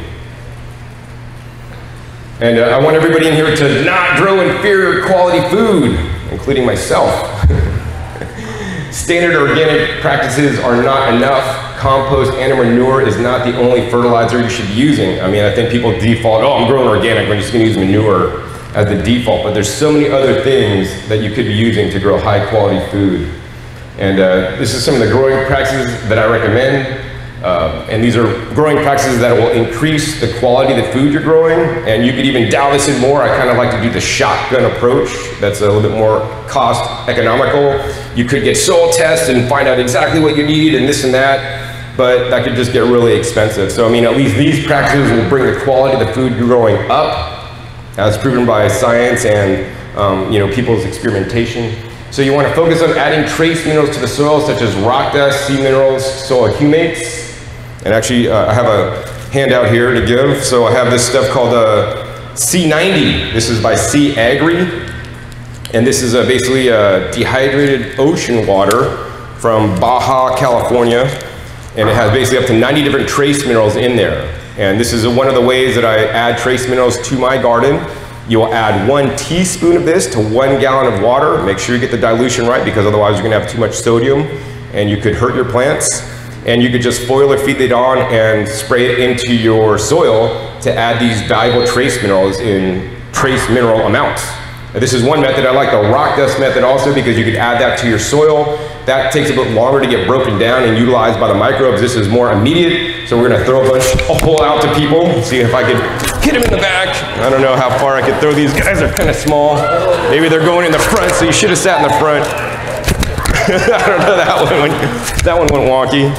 And uh, I want everybody in here to not grow inferior quality food, including myself. Standard organic practices are not enough. Compost and manure is not the only fertilizer you should be using. I mean, I think people default, oh, I'm growing organic, we're just gonna use manure as the default, but there's so many other things that you could be using to grow high quality food. And uh, this is some of the growing practices that I recommend. Uh, and these are growing practices that will increase the quality of the food you're growing. And you could even dial this in more. I kind of like to do the shotgun approach. That's a little bit more cost economical. You could get soil tests and find out exactly what you need and this and that, but that could just get really expensive. So I mean, at least these practices will bring the quality of the food you're growing up, as proven by science and um, you know, people's experimentation. So you want to focus on adding trace minerals to the soil, such as rock dust, sea minerals, soil humates. And actually, uh, I have a handout here to give. So I have this stuff called uh, C ninety. This is by Sea Agri. And this is uh, basically uh, dehydrated ocean water from Baja, California. And it has basically up to ninety different trace minerals in there. And this is one of the ways that I add trace minerals to my garden. You'll add one teaspoon of this to one gallon of water. Make sure you get the dilution right, because otherwise you're gonna have too much sodium and you could hurt your plants. And you could just foil or feed it on and spray it into your soil to add these valuable trace minerals in trace mineral amounts. Now, this is one method. I like the rock dust method also, because you could add that to your soil. That takes a bit longer to get broken down and utilized by the microbes. This is more immediate. So we're gonna throw a bunch, a whole out to people, see if I could hit them in the back. I don't know how far I could throw these guys. Are kind of small. Maybe they're going in the front, so you should have sat in the front. I don't know, that one went, that one went wonky.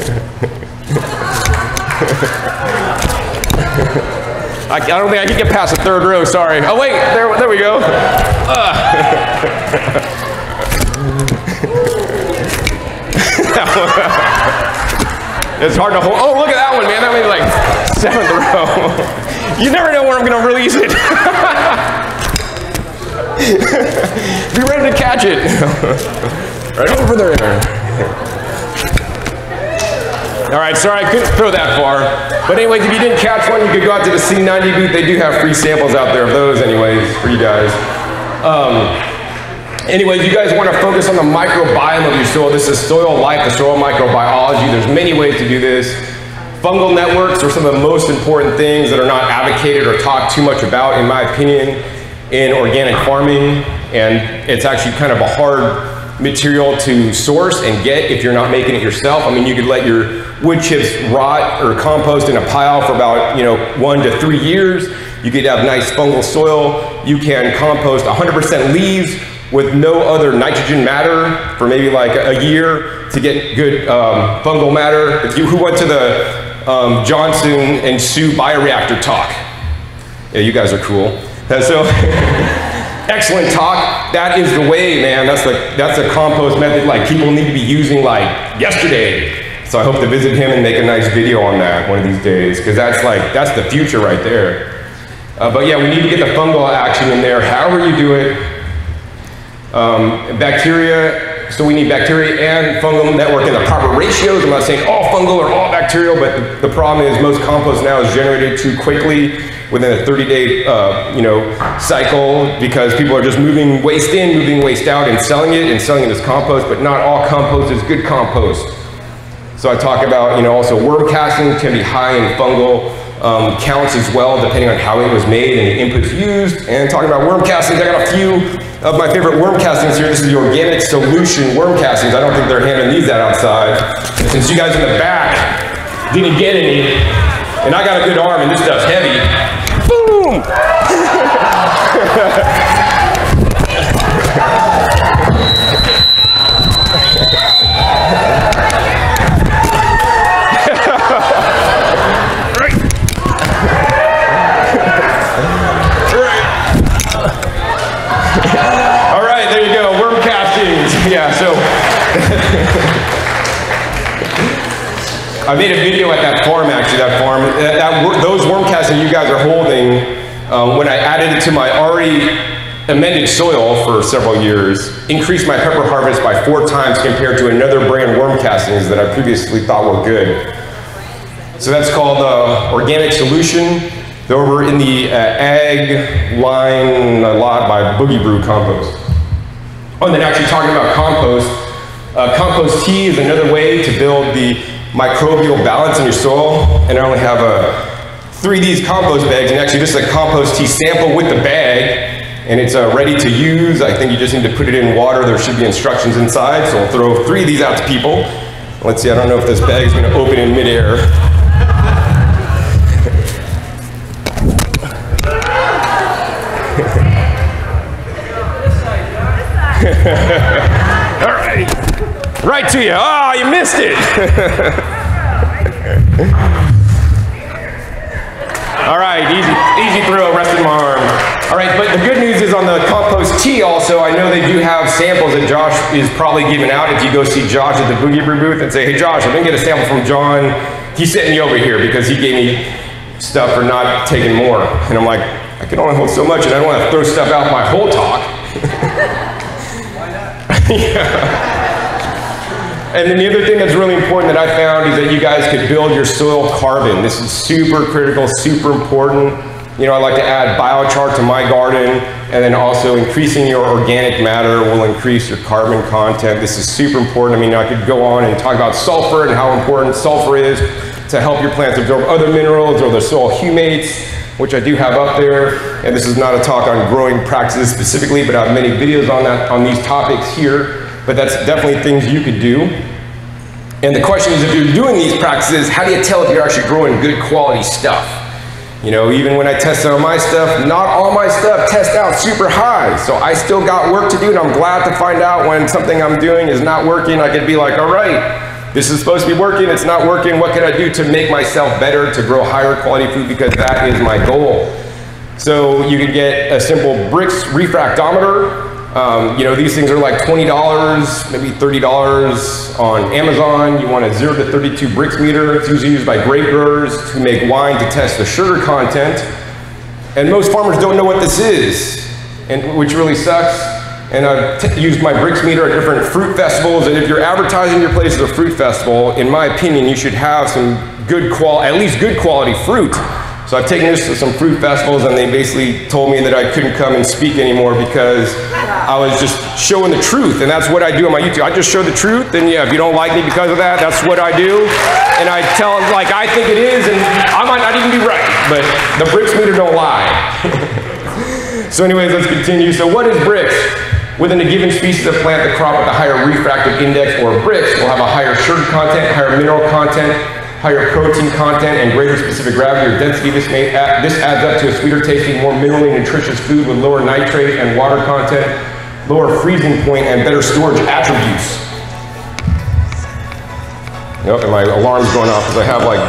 I, I don't think I can get past the third row, sorry. Oh wait, there, there we go. Uh. It's hard to hold. Oh, look at that one, man. That made like seventh row. You never know where I'm gonna release it. Be ready to catch it. Right over there. All right, sorry I couldn't throw that far. But anyways, if you didn't catch one, you could go out to the C ninety booth. They do have free samples out there of those anyways for you guys. Um, anyways, you guys want to focus on the microbiome of your soil. This is soil life, the soil microbiology. There's many ways to do this. Fungal networks are some of the most important things that are not advocated or talked too much about, in my opinion, in organic farming. And it's actually kind of a hard material to source and get if you're not making it yourself. I mean, you could let your wood chips rot or compost in a pile for about, you know, one to three years. You could have nice fungal soil. You can compost one hundred percent leaves with no other nitrogen matter for maybe like a year to get good um, fungal matter. If you who went to the um, Johnson and Sue bioreactor talk? Yeah, you guys are cool. And so. Excellent talk. That is the way, man. That's the that's a compost method like people need to be using like yesterday. So I hope to visit him and make a nice video on that one of these days, because that's like that's the future right there. Uh, but yeah, we need to get the fungal action in there. However you do it, um, bacteria. So we need bacteria and fungal network in the proper ratios. I'm not saying all fungal or all bacterial, but the, the problem is most compost now is generated too quickly within a thirty day uh, you know, cycle, because people are just moving waste in, moving waste out, and selling it and selling it as compost. But not all compost is good compost. So I talk about, you know, also worm castings can be high in fungal um, counts as well, depending on how it was made and the inputs used. And talking about worm castings, I got a few of my favorite worm castings here. This is the organic solution worm castings. I don't think they're handing these out outside. And since you guys in the back didn't get any, and I got a good arm and this stuff's heavy, boom! All right, there you go, worm castings. Yeah, so I made a video at that farm, actually, that farm. That, that, those worm castings you guys are holding, um, when I added it to my already amended soil for several years, increased my pepper harvest by four times compared to another brand worm castings that I previously thought were good. So that's called uh, Organic Solution. They're over in the uh, ag line a lot by Boogie Brew Compost. Oh, and then actually talking about compost, uh, compost tea is another way to build the microbial balance in your soil. And I only have a, three of these compost bags, and actually this is a compost tea sample with the bag, and it's uh, ready to use. I think you just need to put it in water. There should be instructions inside, so I'll throw three of these out to people. Let's see, I don't know if this bag is gonna open in midair. All right, right to you. Oh, you missed it. All right, easy, easy throw, rested my arm. All right, but the good news is on the compost tea also, I know they do have samples that Josh is probably giving out. If you go see Josh at the Boogie Brew booth and say, hey Josh, I didn't get a sample from John. He's sitting you over here because he gave me stuff for not taking more. And I'm like, I can only hold so much and I don't want to throw stuff out my whole talk. Yeah. And then the other thing that's really important that I found is that you guys could build your soil carbon. This is super critical, super important. You know, I like to add biochar to my garden, and then also increasing your organic matter will increase your carbon content. This is super important. I mean, I could go on and talk about sulfur and how important sulfur is to help your plants absorb other minerals or the soil humates, which I do have up there. And this is not a talk on growing practices specifically, but I have many videos on that, on these topics here. But that's definitely things you could do. And the question is, if you're doing these practices, how do you tell if you're actually growing good quality stuff? You know, even when I test out my stuff, not all my stuff tests out super high. So I still got work to do, and I'm glad to find out when something I'm doing is not working. I could be like, all right, this is supposed to be working, it's not working. What can I do to make myself better, to grow higher quality food, because that is my goal. So you can get a simple bricks refractometer. Um, you know, these things are like twenty dollars, maybe thirty dollars on Amazon. You want a zero to thirty-two bricks meter. It's usually used by grape growers who make wine to test the sugar content. And most farmers don't know what this is. and which really sucks. And I've t used my bricks meter at different fruit festivals, and if you're advertising your place as a fruit festival, in my opinion, you should have some good quality, at least good quality fruit. So I've taken this to some fruit festivals, and they basically told me that I couldn't come and speak anymore because I was just showing the truth, and that's what I do on my YouTube. I just show the truth, and yeah, if you don't like me because of that, that's what I do. And I tell them like I think it is, and I might not even be right, but the bricks meter don't lie. So anyways, let's continue. So what is bricks? Within a given species of plant, the crop with a higher refractive index, or bricks, will have a higher sugar content, higher mineral content, higher protein content, and greater specific gravity or density. This, may add, this adds up to a sweeter tasting, more minerally nutritious food with lower nitrate and water content, lower freezing point, and better storage attributes. Nope, and my alarm's going off because I have like,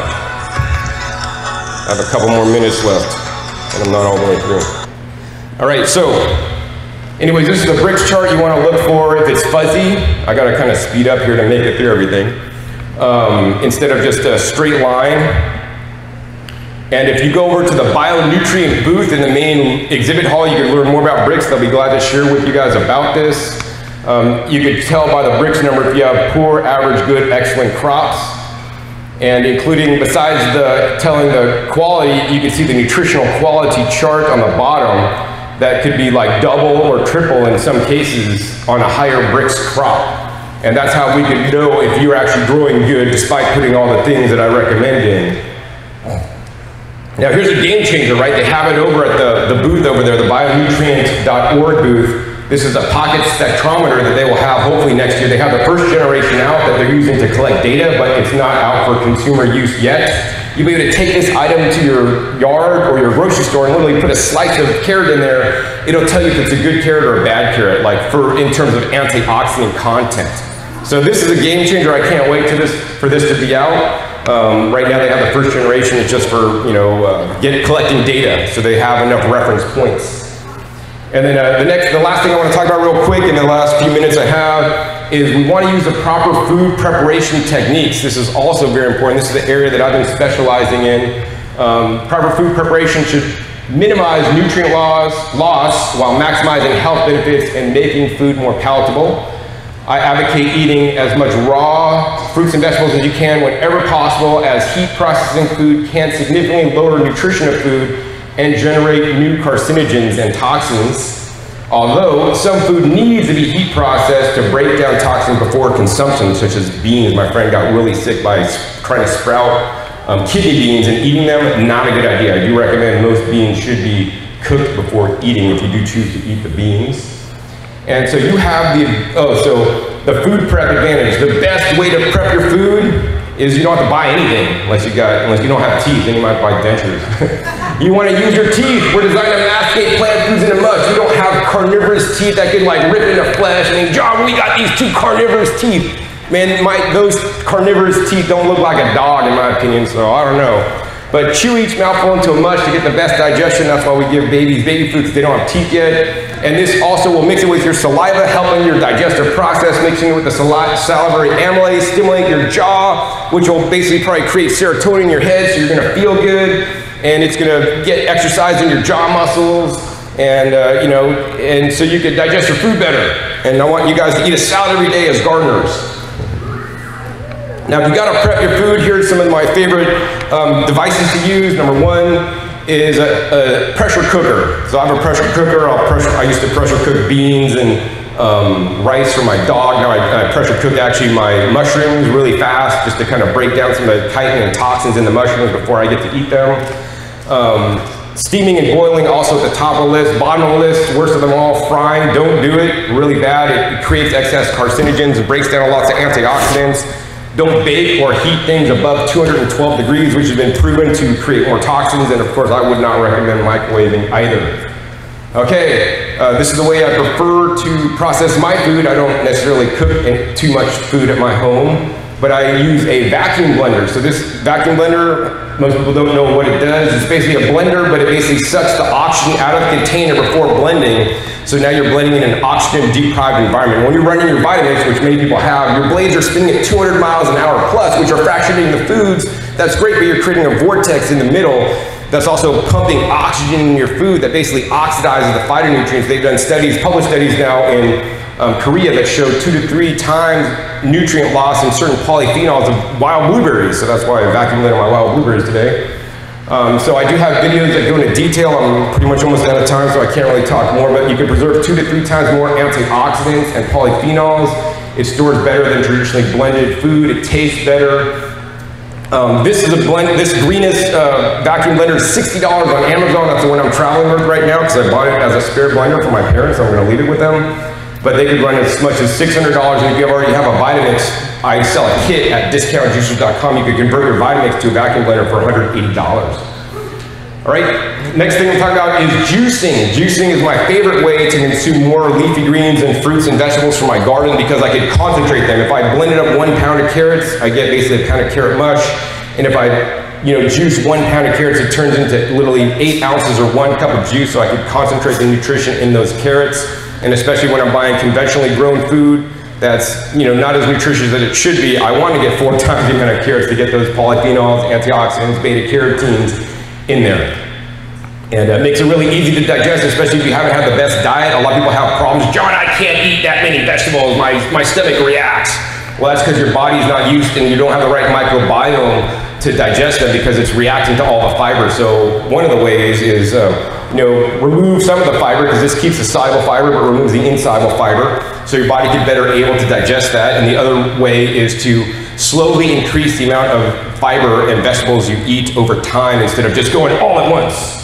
I have a couple more minutes left, and I'm not all the way through. All right, so, anyways, this is the bricks chart you want to look for. If it's fuzzy, I got to kind of speed up here to make it through everything. Um, instead of just a straight line. And if you go over to the bionutrient booth in the main exhibit hall, you can learn more about bricks. They'll be glad to share with you guys about this. Um, you can tell by the bricks number if you have poor, average, good, excellent crops. And including, besides the telling the quality, you can see the nutritional quality chart on the bottom that could be like double or triple in some cases on a higher bricks crop. And that's how we could know if you're actually growing good despite putting all the things that I recommend in. Now here's a game changer, right? They have it over at the, the booth over there, the bionutrient dot org booth. This is a pocket spectrometer that they will have hopefully next year. They have the first generation out that they're using to collect data, but it's not out for consumer use yet. You'll be able to take this item to your yard or your grocery store and literally put a slice of carrot in there. It'll tell you if it's a good carrot or a bad carrot, like for in terms of antioxidant content. So this is a game changer. I can't wait to this, for this to be out. Um, right now they have the first generation. It's just for, you know, uh, get, collecting data, so they have enough reference points. And then uh, the next, the last thing I want to talk about real quick in the last few minutes I have is we want to use the proper food preparation techniques. This is also very important. This is the area that I've been specializing in. Um, proper food preparation should minimize nutrient loss, loss while maximizing health benefits and making food more palatable. I advocate eating as much raw fruits and vegetables as you can whenever possible, as heat processing food can significantly lower nutrition of food and generate new carcinogens and toxins. Although some food needs to be heat processed to break down toxins before consumption, such as beans. My friend got really sick by trying to sprout um, kidney beans and eating them. Not a good idea. I do recommend most beans should be cooked before eating if you do choose to eat the beans. And so you have the, oh, so the food prep advantage. The best way to prep your food is you don't have to buy anything unless you got, unless you don't have teeth, then you might buy dentures. You want to use your teeth. We're designed to masticate plant foods into much. We don't have carnivorous teeth that can like rip into flesh and John, we got these two carnivorous teeth. Man, my, those carnivorous teeth don't look like a dog in my opinion, so I don't know. But chew each mouthful into a mush to get the best digestion. That's why we give babies baby food because they don't have teeth yet. And this also will mix it with your saliva, helping your digestive process, mixing it with the salivary amylase, stimulate your jaw, which will basically probably create serotonin in your head, so you're gonna feel good. And it's gonna get exercise in your jaw muscles, and uh, you know, and so you can digest your food better. And I want you guys to eat a salad every day as gardeners. Now, if you gotta prep your food, here's some of my favorite um, devices to use. Number one is a, a pressure cooker. So I have a pressure cooker. I'll pressure, I used to pressure cook beans and um, rice for my dog. Now I, I pressure cook actually my mushrooms really fast just to kind of break down some of the chitin and toxins in the mushrooms before I get to eat them. Um, steaming and boiling also at the top of the list. Bottom of the list, worst of them all, frying. Don't do it, really bad. It, it creates excess carcinogens, it breaks down lots of antioxidants. Don't bake or heat things above two hundred twelve degrees, which has been proven to create more toxins, and of course I would not recommend microwaving either. Okay, uh, this is the way I prefer to process my food. I don't necessarily cook in too much food at my home, but I use a vacuum blender. So this vacuum blender, most people don't know what it does. It's basically a blender, but it basically sucks the oxygen out of the container before blending. So now you're blending in an oxygen-deprived environment. When you're running your Vitamix, which many people have, your blades are spinning at two hundred miles an hour plus, which are fractionating the foods that's great, but you're creating a vortex in the middle that's also pumping oxygen in your food that basically oxidizes the phytonutrients. They've done studies, published studies now in um, Korea that show two to three times nutrient loss in certain polyphenols of wild blueberries. So that's why I vacuum blended my wild blueberries today. Um, so I do have videos that go into detail. I'm pretty much almost out of time, so I can't really talk more, but you can preserve two to three times more antioxidants and polyphenols. It stores better than traditionally blended food. It tastes better. Um, this is a blend, this greenest uh, vacuum blender is sixty dollars on Amazon. That's the one I'm traveling with right now because I bought it as a spare blender for my parents. I'm going to leave it with them. But they could run as much as six hundred dollars, and if you already have a Vitamix, I sell a kit at discount juicers dot com. You could convert your Vitamix to a vacuum blender for one hundred eighty dollars. All right, next thing we'll talk about is juicing. Juicing is my favorite way to consume more leafy greens and fruits and vegetables from my garden because I could concentrate them. If I blended up one pound of carrots, I get basically a pound of carrot mush. And if I you know, juice one pound of carrots, it turns into literally eight ounces or one cup of juice, so I could concentrate the nutrition in those carrots. And especially when I'm buying conventionally grown food that's, you know, not as nutritious as it should be, I want to get four times the amount of carrots to get those polyphenols, antioxidants, beta carotenes in there. And it uh, makes it really easy to digest, especially if you haven't had the best diet. A lot of people have problems. John, I can't eat that many vegetables. My, my stomach reacts. Well, that's because your body's not used and you don't have the right microbiome to digest them because it's reacting to all the fiber. So one of the ways is, uh, you know, remove some of the fiber because this keeps the soluble fiber but removes the insoluble fiber. So your body can better able to digest that. And the other way is to slowly increase the amount of fiber and vegetables you eat over time instead of just going all at once.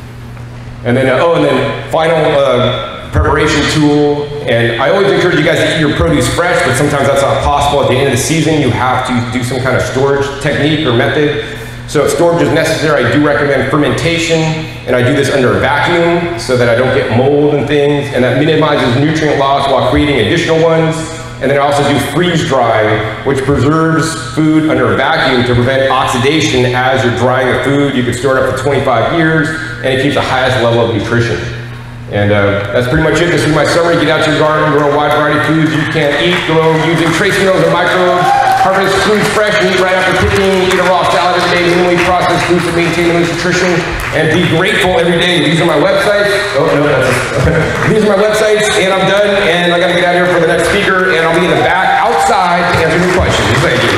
And then, uh, oh, and then final uh, preparation tool. And I always encourage you guys to eat your produce fresh, but sometimes that's not possible. At the end of the season, you have to do some kind of storage technique or method. So if storage is necessary, I do recommend fermentation, and I do this under a vacuum so that I don't get mold and things, and that minimizes nutrient loss while creating additional ones. And then I also do freeze drying, which preserves food under a vacuum to prevent oxidation as you're drying the food. You can store it up to twenty-five years, and it keeps the highest level of nutrition. And uh, that's pretty much it. This is my summary. Get out to your garden, grow a wide variety of foods you can eat, grow using trace minerals and microbes, harvest foods fresh and eat right after picking, eat a raw salad every day, minimally processed foods to maintain the nutrition, and be grateful every day. These are my websites. Oh, no, that's These are my websites, and I'm done, and I gotta get out of here for the next speaker, and I'll be in the back outside to answer your questions. Thank you.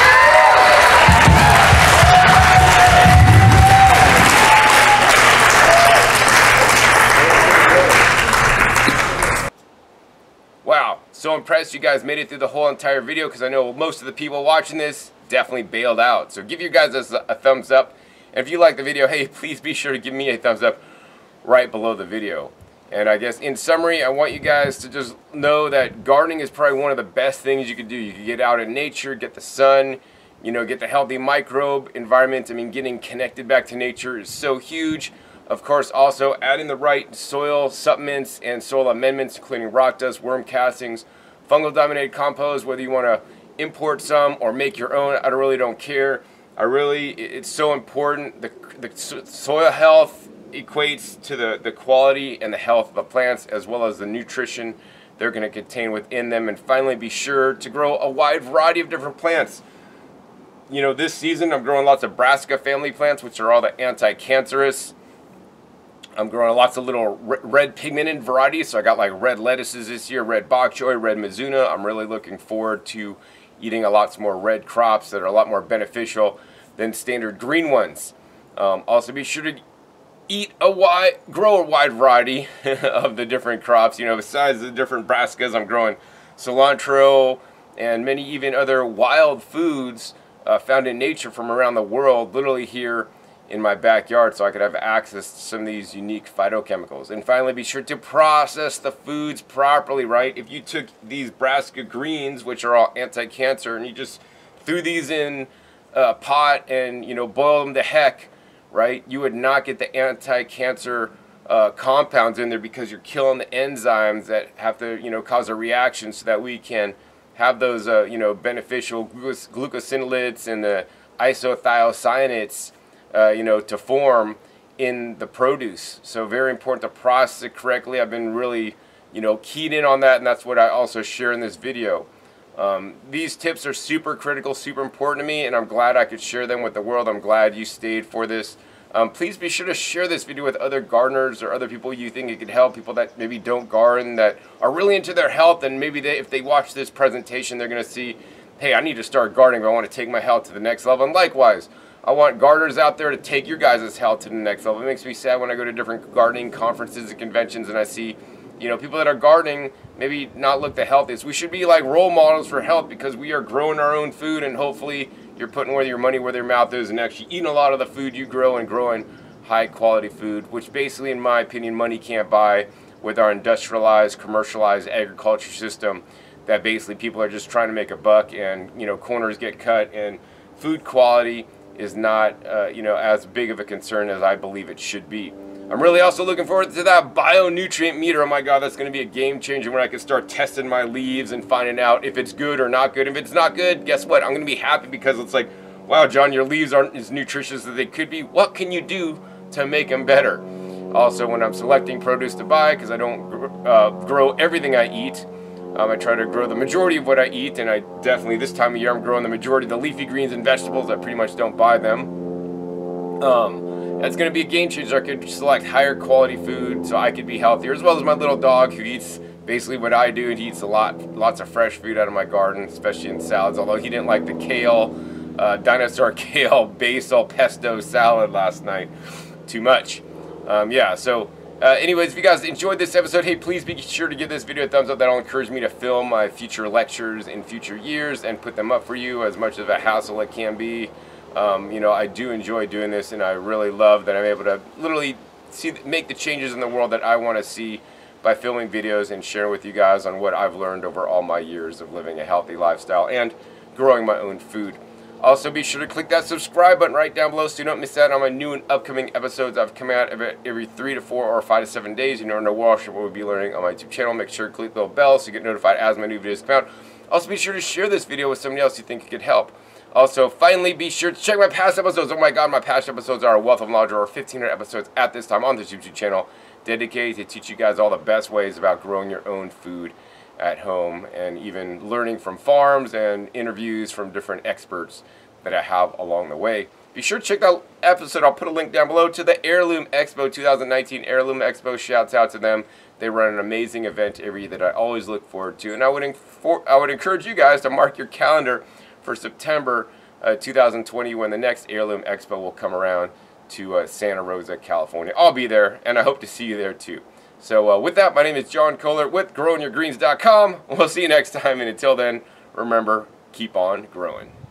Wow, so impressed you guys made it through the whole entire video because I know most of the people watching this definitely bailed out. So give you guys a, a thumbs up. And if you like the video, hey, please be sure to give me a thumbs up right below the video. And I guess in summary, I want you guys to just know that gardening is probably one of the best things you can do. You can get out in nature, get the sun, you know, get the healthy microbe environment. I mean, getting connected back to nature is so huge. Of course, also adding the right soil supplements and soil amendments, including rock dust, worm castings, fungal dominated compost, whether you want to import some or make your own, I really don't care. I really, it's so important. The, the soil health equates to the, the quality and the health of the plants as well as the nutrition they're going to contain within them. And finally, be sure to grow a wide variety of different plants. You know, this season I'm growing lots of brassica family plants, which are all the anti-cancerous. I'm growing lots of little red pigmented varieties, so I got like red lettuces this year, red bok choy, red mizuna. I'm really looking forward to eating a lot more red crops that are a lot more beneficial than standard green ones. Um, also, be sure to eat a wide, grow a wide variety of the different crops. You know, besides the different brassicas, I'm growing cilantro and many even other wild foods uh, found in nature from around the world, literally here in my backyard, so I could have access to some of these unique phytochemicals. And finally, be sure to process the foods properly, right? If you took these brassica greens, which are all anti-cancer, and you just threw these in a pot and, you know, boil them to heck, right? You would not get the anti-cancer uh, compounds in there because you're killing the enzymes that have to, you know, cause a reaction so that we can have those, uh, you know, beneficial glucosinolates and the isothiocyanates Uh, you know, to form in the produce. So very important to process it correctly. I've been really, you know, keyed in on that, and that's what I also share in this video. Um, these tips are super critical, super important to me, and I'm glad I could share them with the world. I'm glad you stayed for this. Um, please be sure to share this video with other gardeners or other people you think it could help, people that maybe don't garden, that are really into their health, and maybe they, if they watch this presentation, they're going to see, hey, I need to start gardening, but I want to take my health to the next level. And likewise, I want gardeners out there to take your guys' health to the next level. It makes me sad when I go to different gardening conferences and conventions and I see, you know, people that are gardening maybe not look the healthiest. We should be like role models for health because we are growing our own food, and hopefully you're putting where your money where their mouth is and actually eating a lot of the food you grow and growing high quality food, which basically, in my opinion, money can't buy with our industrialized, commercialized agriculture system that basically people are just trying to make a buck, and, you know, corners get cut, and food quality is not, uh, you know, as big of a concern as I believe it should be. I'm really also looking forward to that bionutrient meter. Oh my God, that's going to be a game changer when I can start testing my leaves and finding out if it's good or not good. If it's not good, guess what? I'm going to be happy because it's like, wow, John, your leaves aren't as nutritious as they could be. What can you do to make them better? Also, when I'm selecting produce to buy, because I don't uh, grow everything I eat, um, I try to grow the majority of what I eat, and I definitely, this time of year, I'm growing the majority of the leafy greens and vegetables. I pretty much don't buy them. Um... That's going to be a game changer. I could select higher quality food so I could be healthier, as well as my little dog who eats basically what I do, and he eats a lot, lots of fresh food out of my garden, especially in salads, although he didn't like the kale, uh, dinosaur kale, basil, pesto salad last night too much. Um, yeah, so uh, anyways, if you guys enjoyed this episode, hey, please be sure to give this video a thumbs up. That'll encourage me to film my future lectures in future years and put them up for you, as much of a hassle it can be. Um, you know, I do enjoy doing this, and I really love that I'm able to literally see, make the changes in the world that I want to see by filming videos and sharing with you guys on what I've learned over all my years of living a healthy lifestyle and growing my own food. Also, be sure to click that subscribe button right down below so you don't miss out on my new and upcoming episodes. I've come out every, every three to four or five to seven days. You never know what we'll be learning on my YouTube channel. Make sure to click the little bell so you get notified as my new videos come out. Also, be sure to share this video with somebody else you think it could help. Also, finally, be sure to check my past episodes. Oh my God, my past episodes are a wealth of knowledge. There are fifteen hundred episodes at this time on this YouTube channel dedicated to teach you guys all the best ways about growing your own food at home, and even learning from farms and interviews from different experts that I have along the way. Be sure to check that episode. I'll put a link down below to the Heirloom Expo twenty nineteen. Heirloom Expo, shouts out to them. They run an amazing event every year that I always look forward to, and I would, I would encourage you guys to mark your calendar for September uh, two thousand twenty, when the next Heirloom Expo will come around to uh, Santa Rosa, California. I'll be there, and I hope to see you there too. So uh, with that, my name is John Kohler with growing your greens dot com. We'll see you next time, and until then, remember, keep on growing.